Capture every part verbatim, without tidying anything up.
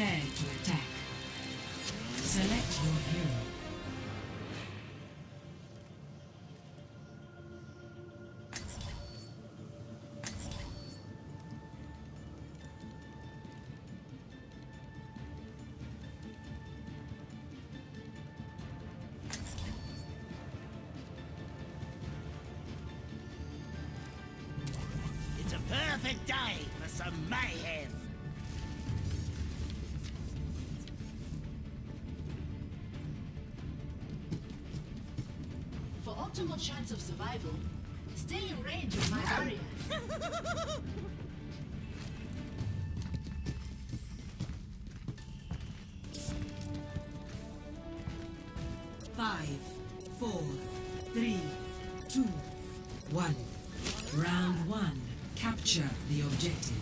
Prepare to attack. Select your hero. It's a perfect day for some mayhem. For optimal chance of survival, stay in range of my barriers. Five, four, three, two, one. Round one. Capture the objective.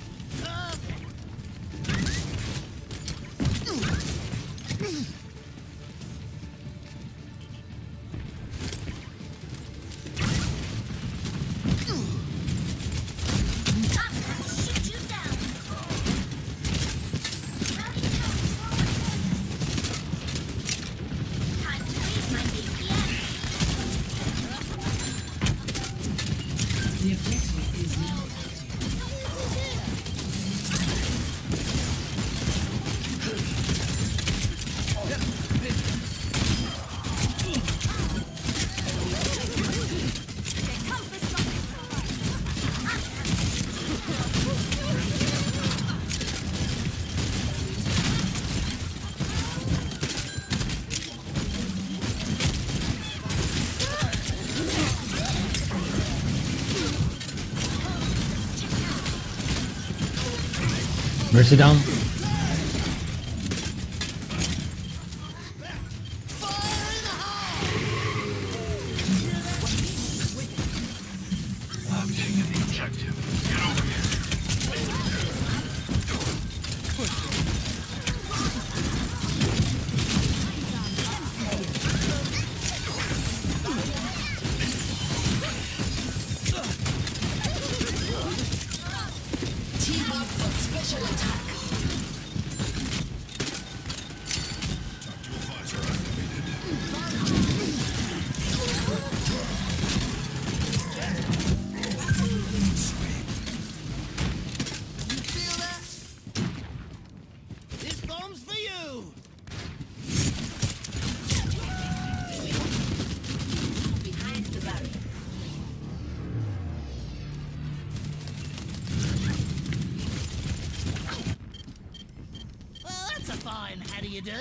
The objective is now Mercy down. I'm taking the objective. Get over here. Team up for special attack. You feel that? This bomb's for you. Behind the barrier. Well, that's a fine how do you do?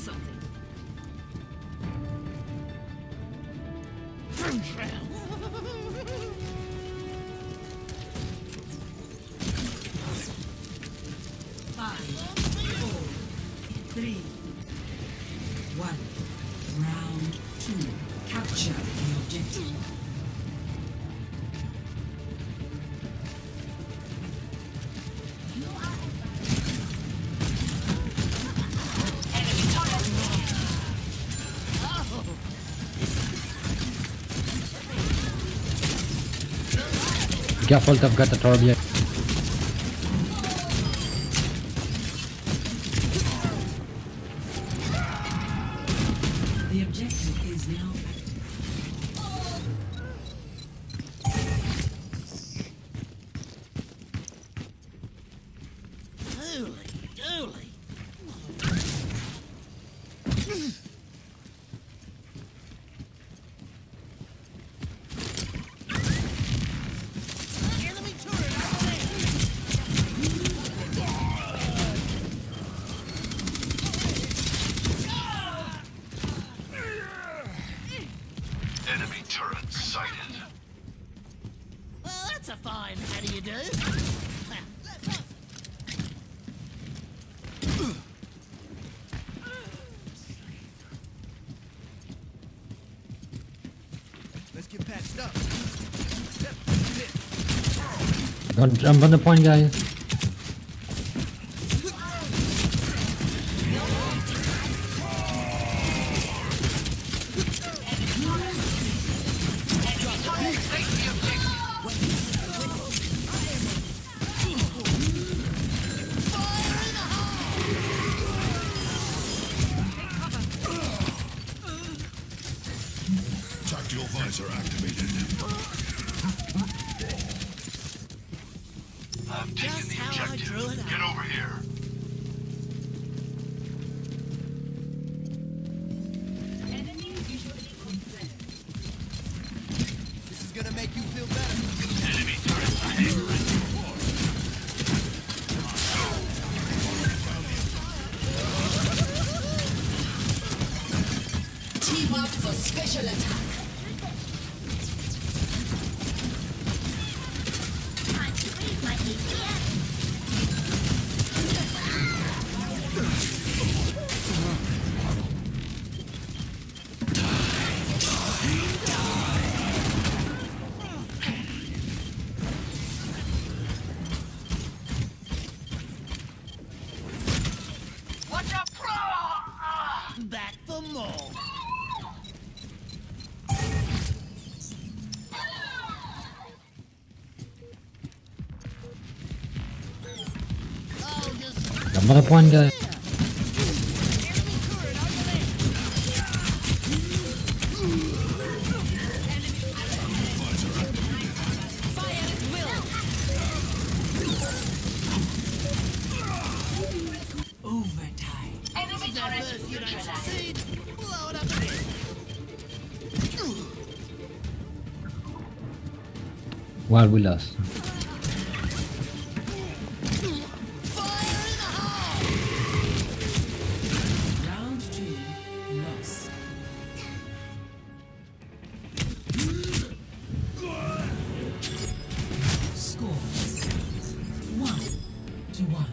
something. Five, four, three, one. Round two. Capture the objective. Careful, I've got a target. The objective is now active. Holy dooly. Enemy turret over there. Enemy turret sighted. Well, that's a fine how do you do? Let's get patched up. Don't jump on the point, guys. Tactical visor activated. I'm taking Just the how I objective. drew it up. Get over here. Enemy visually confirmed. This is gonna make you feel better. Enemy turret sighted. Team up for special attack. Back for more. Oh, just Jump on the point, guys. enemy turret over there. Overtime. Enemy That turret first you don't neutralized. succeed, blow it up again. Well, we lost. Fire in the hole! Round two. Loss. Score. One to one.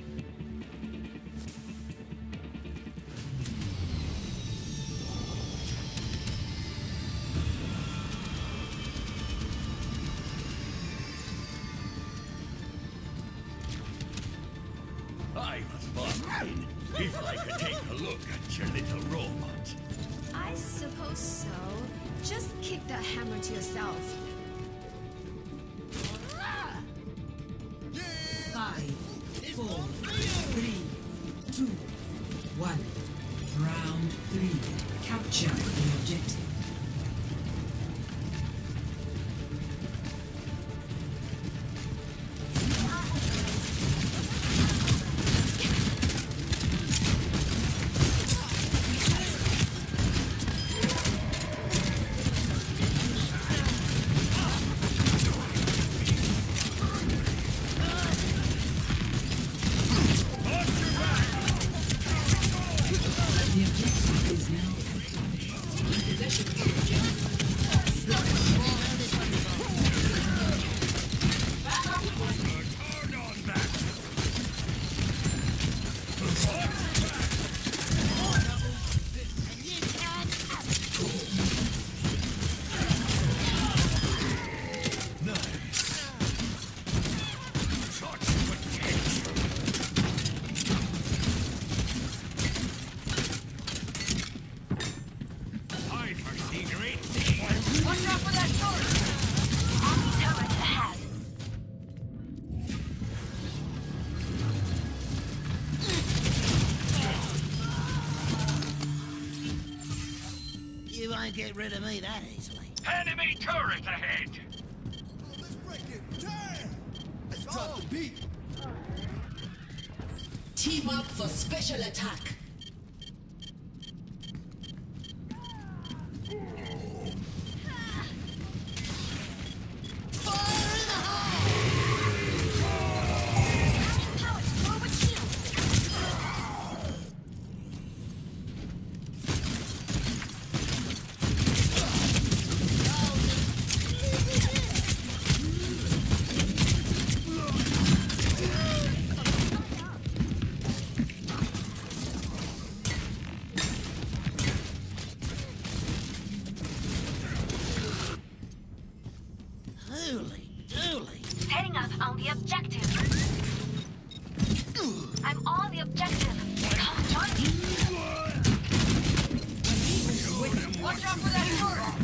I was fine. If I could take a look at your little robot. I suppose so. Just kick that hammer to yourself. Five, four, three, two, one. Round three. Capture the objective. The You won't get rid of me that easily. Enemy turret ahead! Oh, let's break it. Turn! Let's drop the beat. Team up for special attack. Holy dooly. Setting up on the objective. I'm on the objective. Come join me. Watch out for that turret.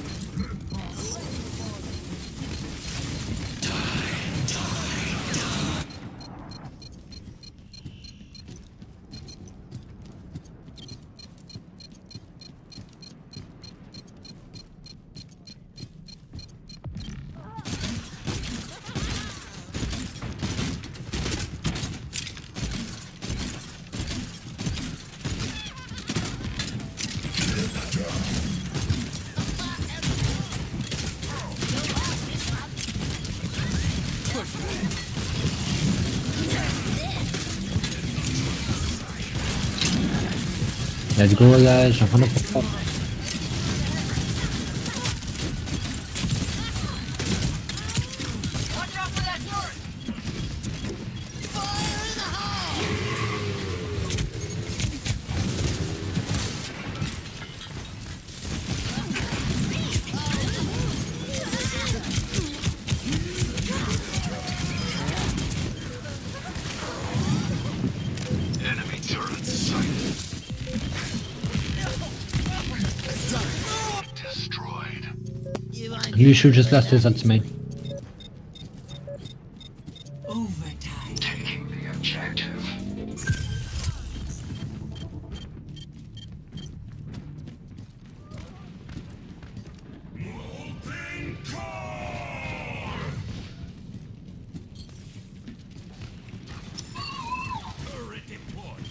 Let's go, guys. Jump on the pop. Watch out for that turret. Enemy turret sighted. Destroyed. You ain't You should just last his ultimate. Overtime. Taking the objective. Open car! Turret deployed.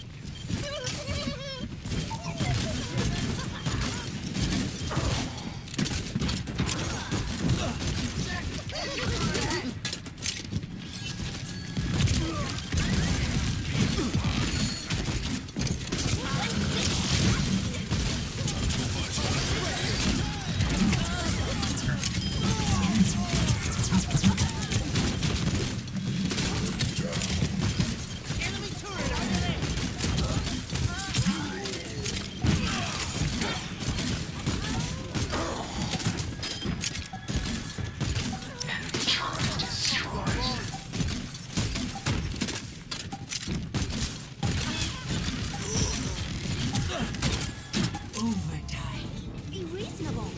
Overtime. Be reasonable.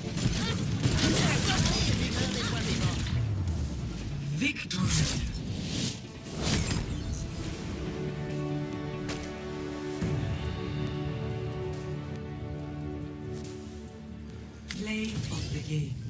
Victory. Play of the game.